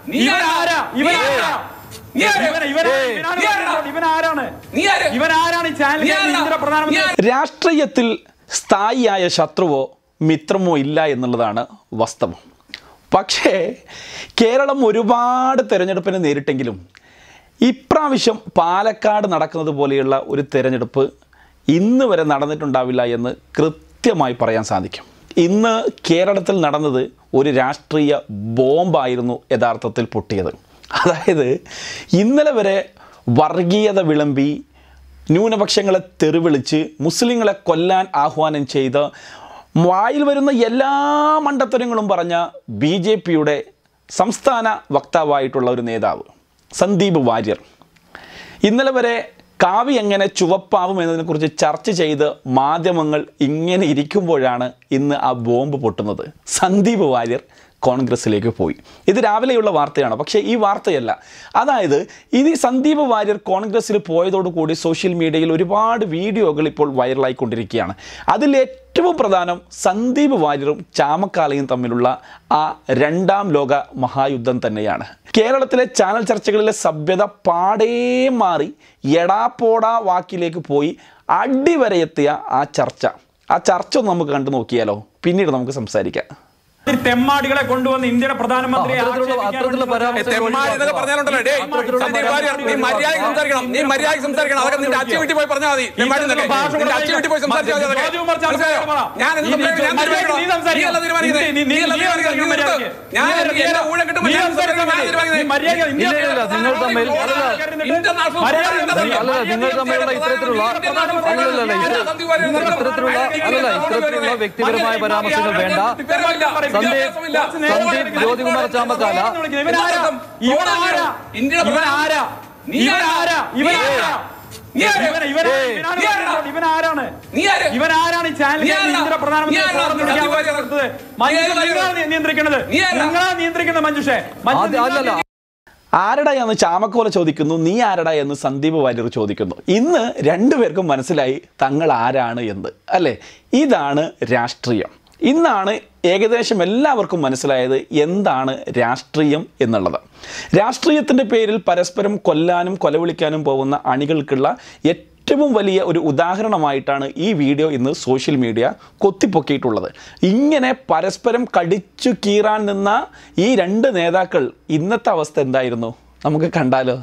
രാഷ്ട്രീയത്തിൽ സ്ഥായിയായ ശത്രുവോ മിത്രമോ ഇല്ല എന്നുള്ളതാണ് വാസ്തവം. പക്ഷേ കേരളം ഒരുപാട് തെരഞ്ഞെടുപ്പിനെ നേരിട്ടെങ്കിലും ഇപ്രാവശ്യം പാലക്കാട് നടക്കുന്നത് പോലെയുള്ള ഒരു തെരഞ്ഞെടുപ്പ് ഇന്ന് വരെ നടന്നിട്ടുണ്ടാവില്ല എന്ന് കൃത്യമായി പറയാൻ സാധിക്കും. ഇന്ന് കേരളത്തിൽ നടന്നത് ഒരു രാഷ്ട്രീയ ബോംബായിരുന്നു യഥാർത്ഥത്തിൽ പൊട്ടിയത്. അതായത് ഇന്നലെ വരെ വർഗീയത വിളമ്പി ന്യൂനപക്ഷങ്ങളെ തെറിവിളിച്ച് മുസ്ലിങ്ങളെ കൊല്ലാൻ ആഹ്വാനം ചെയ്ത് വായിൽ വരുന്ന എല്ലാ മണ്ടത്തരങ്ങളും പറഞ്ഞ BJPയുടെ സംസ്ഥാന വക്താവായിട്ടുള്ള ഒരു നേതാവ് സന്ദീപ് വാര്യർ ഇന്നലെ വരെ കാവി എങ്ങനെ ചുവപ്പാവും എന്നതിനെക്കുറിച്ച് ചർച്ച ചെയ്ത് മാധ്യമങ്ങൾ ഇങ്ങനെ ഇരിക്കുമ്പോഴാണ് ഇന്ന് ആ ബോംബ് പൊട്ടുന്നത്. സന്ദീപ് വാര്യർ കോൺഗ്രസിലേക്ക് പോയി. ഇത് രാവിലെയുള്ള വാർത്തയാണ്, പക്ഷേ ഈ വാർത്തയല്ല. അതായത് ഇനി സന്ദീപ് വാര്യർ കോൺഗ്രസ്സിൽ പോയതോടുകൂടി സോഷ്യൽ മീഡിയയിൽ ഒരുപാട് വീഡിയോകൾ ഇപ്പോൾ വൈറലായിക്കൊണ്ടിരിക്കുകയാണ്. അതിലേറ്റവും പ്രധാനം സന്ദീപ് വാര്യറും ചാമക്കാലയും തമ്മിലുള്ള ആ രണ്ടാം ലോക മഹായുദ്ധം തന്നെയാണ്. കേരളത്തിലെ ചാനൽ ചർച്ചകളിലെ സഭ്യത പാടേ മാറി എടാപ്പോടാ വാക്കിലേക്ക് പോയി അടിവരെ എത്തിയ ആ ചർച്ച ഒന്ന് നമുക്ക് കണ്ടു നോക്കിയാലോ? പിന്നീട് നമുക്ക് സംസാരിക്കാം. തെമ്മാടികളെ കൊണ്ടുവന്ന് ഇന്ത്യയുടെ പ്രധാനമന്ത്രിയെ വ്യക്തിപരമായ പരാമർശങ്ങൾ വേണ്ട. സന്ദീപ് ജ്യോതികുമാർ ചാമക്കാല ആരടായെന്ന് ചാമക്കോല ചോദിക്കുന്നു, നീ ആരടാ എന്ന് സന്ദീപ് വാര്യർ ചോദിക്കുന്നു. ഇന്ന് രണ്ടുപേർക്കും മനസ്സിലായി തങ്ങൾ ആരാണ് എന്ന്, അല്ലേ? ഇതാണ് രാഷ്ട്രീയം. ഇന്നാണ് ഏകദേശം എല്ലാവർക്കും മനസ്സിലായത് എന്താണ് രാഷ്ട്രീയം എന്നുള്ളത്. രാഷ്ട്രീയത്തിൻ്റെ പേരിൽ പരസ്പരം കൊല്ലാനും കൊലവിളിക്കാനും പോകുന്ന അണികൾക്കുള്ള ഏറ്റവും വലിയ ഒരു ഉദാഹരണമായിട്ടാണ് ഈ വീഡിയോ ഇന്ന് സോഷ്യൽ മീഡിയ കൊത്തിപ്പൊക്കിയിട്ടുള്ളത്. ഇങ്ങനെ പരസ്പരം കടിച്ചു കീറാൻ നിന്ന ഈ രണ്ട് നേതാക്കൾ ഇന്നത്തെ അവസ്ഥ എന്തായിരുന്നു നമുക്ക് കണ്ടാലോ?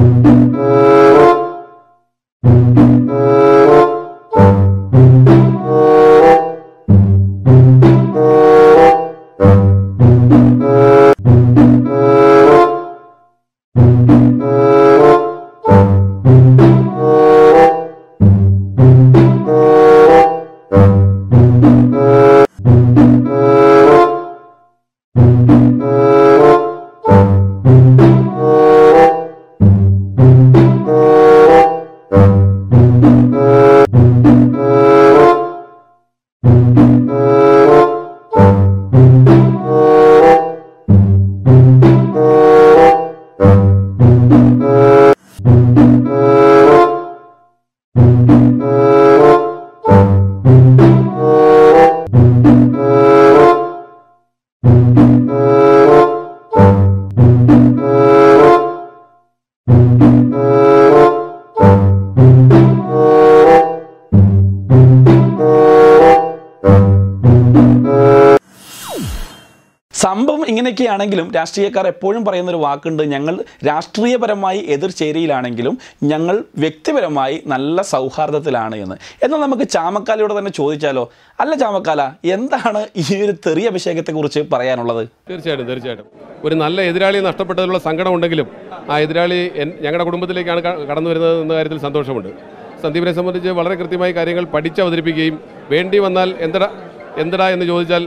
സംഭവം ഇങ്ങനെയൊക്കെയാണെങ്കിലും രാഷ്ട്രീയക്കാർ എപ്പോഴും പറയുന്നൊരു വാക്കുണ്ട്, ഞങ്ങൾ രാഷ്ട്രീയപരമായി എതിർചേരിയിലാണെങ്കിലും ഞങ്ങൾ വ്യക്തിപരമായി നല്ല സൗഹാർദ്ദത്തിലാണ് എന്ന്. എന്നാൽ നമുക്ക് ചാമക്കാലയോട് തന്നെ ചോദിച്ചാലോ? അല്ല ചാമക്കാല, എന്താണ് ഈ ഒരു തെറിയ അഭിഷേകത്തെക്കുറിച്ച് പറയാനുള്ളത്? തീർച്ചയായിട്ടും ഒരു നല്ല എതിരാളിയെ നഷ്ടപ്പെട്ടതിലുള്ള സങ്കടം ഉണ്ടെങ്കിലും ആ എതിരാളി ഞങ്ങളുടെ കുടുംബത്തിലേക്കാണ് കടന്നു വരുന്നത് എന്ന കാര്യത്തിൽ സന്തോഷമുണ്ട്. സന്ദീപിനെ സംബന്ധിച്ച് വളരെ കൃത്യമായി കാര്യങ്ങൾ പഠിച്ച് അവതരിപ്പിക്കുകയും വേണ്ടി വന്നാൽ എന്തടാ എന്ന് ചോദിച്ചാൽ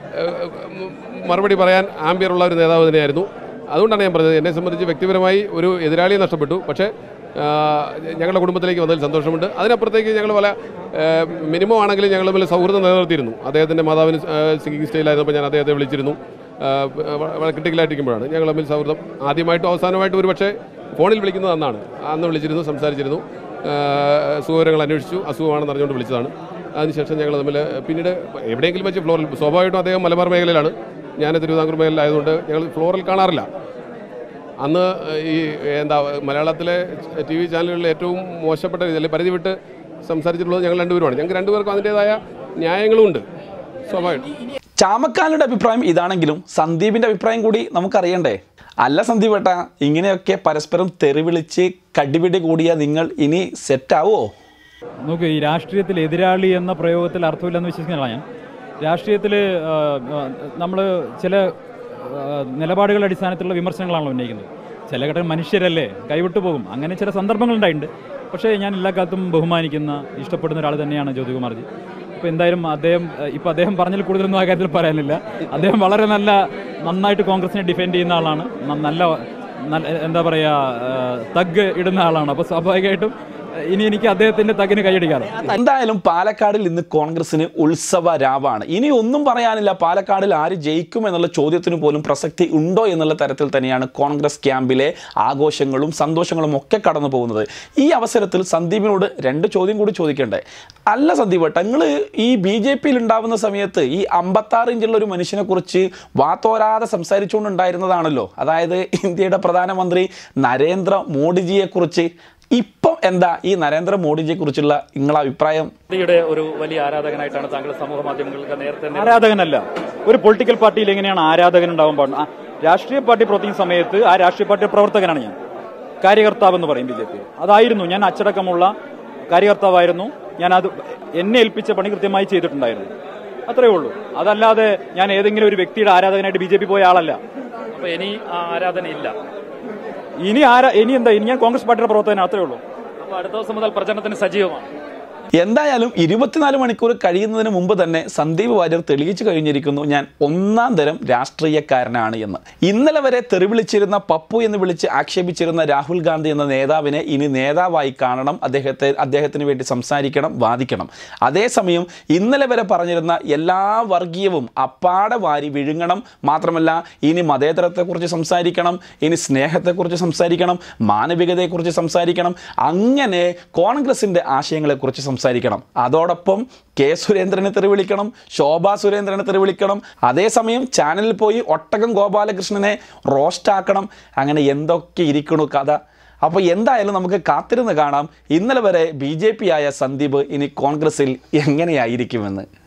മറുപടി പറയാൻ ആംബിയറുള്ള ഒരു നേതാവ് തന്നെയായിരുന്നു. അതുകൊണ്ടാണ് ഞാൻ പറഞ്ഞത്, എന്നെ സംബന്ധിച്ച് വ്യക്തിപരമായി ഒരു എതിരാളിയെ നഷ്ടപ്പെട്ടു, പക്ഷേ ഞങ്ങളുടെ കുടുംബത്തിലേക്ക് വന്നതിൽ സന്തോഷമുണ്ട്. അതിനപ്പുറത്തേക്ക് ഞങ്ങൾ പല മിനിമം ആണെങ്കിലും ഞങ്ങൾ തമ്മിൽ സൗഹൃദം നിലനിർത്തിയിരുന്നു. അദ്ദേഹത്തിൻ്റെ മാതാവിന് സിംഗിങ് സ്റ്റൈലായിരുന്നപ്പോൾ ഞാൻ അദ്ദേഹത്തെ വിളിച്ചിരുന്നു. വളരെ ക്രിട്ടിക്കലായിട്ടിരിക്കുമ്പോഴാണ് ഞങ്ങൾ തമ്മിൽ സൗഹൃദം ആദ്യമായിട്ടും അവസാനമായിട്ടും ഒരു പക്ഷേ ഫോണിൽ വിളിക്കുന്നത് അന്ന് വിളിച്ചിരുന്നു, സംസാരിച്ചിരുന്നു, സുഖവിവരങ്ങൾ അന്വേഷിച്ചു. അസുഖമാണെന്ന് അറിഞ്ഞുകൊണ്ട് വിളിച്ചതാണ്. അതിനുശേഷം ഞങ്ങൾ തമ്മിൽ പിന്നീട് എവിടെയെങ്കിലും വെച്ച് ഫ്ലോറിൽ, സ്വാഭാവികമായിട്ടും അദ്ദേഹം മലബാർ മേഖലയിലാണ്, ഞാൻ തിരുവിതാംകൂർ മേഖലയിലായതുകൊണ്ട് ഞങ്ങൾ ഫ്ലോറിൽ കാണാറില്ല. അന്ന് ഈ മലയാളത്തിലെ TV ചാനലുകളിൽ ഏറ്റവും മോശപ്പെട്ട രീതിയിൽ പരിധി വിട്ട് സംസാരിച്ചിട്ടുള്ളത് ഞങ്ങൾ രണ്ടുപേരുമാണ്. ഞങ്ങൾക്ക് രണ്ടുപേർക്കും അതിൻ്റേതായ ന്യായങ്ങളുമുണ്ട്. സ്വാഭാവികം. ചാമക്കാലയുടെ അഭിപ്രായം ഇതാണെങ്കിലും സന്ദീപിൻ്റെ അഭിപ്രായം കൂടി നമുക്കറിയണ്ടേ? അല്ല സന്ദീപ് ഏട്ടാ, ഇങ്ങനെയൊക്കെ പരസ്പരം തെറിവിളിച്ച് കടിപിടി കൂടിയ നിങ്ങൾ ഇനി സെറ്റാവോ? നോക്ക്, ഈ രാഷ്ട്രീയത്തിൽ എതിരാളി എന്ന പ്രയോഗത്തിൽ അർത്ഥമില്ലെന്ന് വിശ്വസിക്കുന്നതാണ് ഞാൻ. രാഷ്ട്രീയത്തിൽ നമ്മൾ ചില നിലപാടുകളുടെ അടിസ്ഥാനത്തിലുള്ള വിമർശനങ്ങളാണല്ലോ ഉന്നയിക്കുന്നത്. ചില ഘട്ടം മനുഷ്യരല്ലേ, കൈവിട്ടു പോകും. അങ്ങനെ ചില സന്ദർഭങ്ങളുണ്ടായിട്ടുണ്ട്. പക്ഷേ ഞാൻ എല്ലാ കാലത്തും ബഹുമാനിക്കുന്ന, ഇഷ്ടപ്പെടുന്ന ഒരാൾ തന്നെയാണ് ജ്യോതികുമാർജി. അപ്പോൾ എന്തായാലും അദ്ദേഹം പറഞ്ഞതിൽ കൂടുതലൊന്നും ആ കാര്യത്തിൽ പറയാനില്ല. അദ്ദേഹം വളരെ നന്നായിട്ട് കോൺഗ്രസിനെ ഡിഫെൻഡ് ചെയ്യുന്ന ആളാണ്. നല്ല എന്താ പറയുക, തഗ് ഇടുന്ന ആളാണ്. അപ്പോൾ സ്വാഭാവികമായിട്ടും ഇനി എനിക്ക് അദ്ദേഹത്തിൻ്റെ തഗ്ഗിന് കൈയടിക്കാറ്. എന്തായാലും പാലക്കാടിൽ ഇന്ന് കോൺഗ്രസിന് ഉത്സവ രാവാണ്. ഇനി ഒന്നും പറയാനില്ല. പാലക്കാടിൽ ആര് ജയിക്കും എന്നുള്ള ചോദ്യത്തിന് പോലും പ്രസക്തി ഉണ്ടോ എന്നുള്ള തരത്തിൽ തന്നെയാണ് കോൺഗ്രസ് ക്യാമ്പിലെ ആഘോഷങ്ങളും സന്തോഷങ്ങളും ഒക്കെ കടന്നു പോകുന്നത്. ഈ അവസരത്തിൽ സന്ദീപിനോട് 2 ചോദ്യം കൂടി ചോദിക്കണ്ടേ? അല്ല സന്ദീപ്, നിങ്ങൾ ഈ BJPയിൽ ഉണ്ടാവുന്ന സമയത്ത് ഈ 56 ഇഞ്ചുള്ള ഒരു മനുഷ്യനെ കുറിച്ച് വാത്തോരാതെ സംസാരിച്ചുകൊണ്ടുണ്ടായിരുന്നതാണല്ലോ. അതായത് ഇന്ത്യയുടെ പ്രധാനമന്ത്രി നരേന്ദ്ര മോഡിജിയെക്കുറിച്ച്. ഇപ്പം എന്താ ഈ നരേന്ദ്രമോദിജിയെ കുറിച്ചുള്ള നിങ്ങളുടെ അഭിപ്രായം? ഒരു വലിയ ആരാധകനായിട്ടാണ് താങ്കൾ സമൂഹ മാധ്യമങ്ങൾക്ക് നേരത്തെ. ആരാധകനല്ല, ഒരു പൊളിറ്റിക്കൽ പാർട്ടിയിൽ എങ്ങനെയാണ് ആരാധകൻ ഉണ്ടാവാൻ പാടുന്നത്? രാഷ്ട്രീയ പാർട്ടി പ്രവർത്തിക്കുന്ന സമയത്ത് ആ രാഷ്ട്രീയ പാർട്ടി പ്രവർത്തകനാണ് ഞാൻ. കാര്യകർത്താവ് എന്ന് പറയും BJP. അതായിരുന്നു ഞാൻ. അച്ചടക്കമുള്ള കാര്യകർത്താവായിരുന്നു ഞാൻ. അത് എന്നെ ഏൽപ്പിച്ച പണി കൃത്യമായി ചെയ്തിട്ടുണ്ടായിരുന്നു. അത്രയേ ഉള്ളൂ. അതല്ലാതെ ഞാൻ ഏതെങ്കിലും ഒരു വ്യക്തിയുടെ ആരാധകനായിട്ട് BJP പോയ ആളല്ല. അപ്പൊ ഇനി ആരാധനയില്ല. ഇനി ഞാൻ കോൺഗ്രസ് പാർട്ടിയുടെ പ്രവർത്തകനാണ്. അത്രയേ ഉള്ളൂ. അപ്പോൾ അടുത്ത ദിവസം മുതൽ പ്രചരണത്തിന് സജീവമാണ്. എന്തായാലും 24 മണിക്കൂർ കഴിയുന്നതിന് മുമ്പ് തന്നെ സന്ദീപ് വാര്യർ തെളിയിച്ചു കഴിഞ്ഞിരിക്കുന്നു ഞാൻ ഒന്നാം തരം രാഷ്ട്രീയക്കാരനാണ് എന്ന്. ഇന്നലെ വരെ തെറിവിളിച്ചിരുന്ന പപ്പു എന്ന് വിളിച്ച് ആക്ഷേപിച്ചിരുന്ന രാഹുൽ ഗാന്ധി എന്ന നേതാവിനെ ഇനി നേതാവായി കാണണം. അദ്ദേഹത്തിന് വേണ്ടി സംസാരിക്കണം, വാദിക്കണം. അതേസമയം ഇന്നലെ വരെ പറഞ്ഞിരുന്ന എല്ലാ വർഗീയവും അപ്പാടെ വാരി വിഴുങ്ങണം. മാത്രമല്ല ഇനി മതേതരത്തെക്കുറിച്ച് സംസാരിക്കണം, ഇനി സ്നേഹത്തെക്കുറിച്ച് സംസാരിക്കണം, മാനവികതയെക്കുറിച്ച് സംസാരിക്കണം. അങ്ങനെ കോൺഗ്രസിൻ്റെ ആശയങ്ങളെക്കുറിച്ച് സംസാരിക്കണം. അതോടൊപ്പം കെ സുരേന്ദ്രനെ തെറിവിളിക്കണം, ശോഭാ സുരേന്ദ്രനെ തെറിവിളിക്കണം. അതേസമയം ചാനലിൽ പോയി ഒട്ടകം ഗോപാലകൃഷ്ണനെ റോസ്റ്റാക്കണം. അങ്ങനെ എന്തൊക്കെ ഇരിക്കണു കഥ. അപ്പോൾ എന്തായാലും നമുക്ക് കാത്തിരുന്ന് കാണാം ഇന്നലെ വരെ BJP ആയ സന്ദീപ് ഇനി കോൺഗ്രസിൽ എങ്ങനെയായിരിക്കുമെന്ന്.